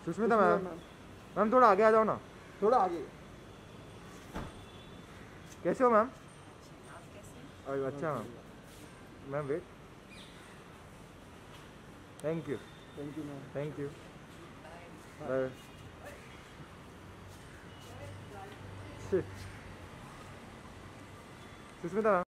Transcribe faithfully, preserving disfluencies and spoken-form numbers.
Sushmita ma'am, ma'am थोड़ा आगे आ जाओ ना, थोड़ा आगे। कैसे हो मैम? आप कैसे? अरे अच्छा ma'am, ma'am wait, thank you thank you ma'am. Thank you bye. Bye. Sushmita ma'am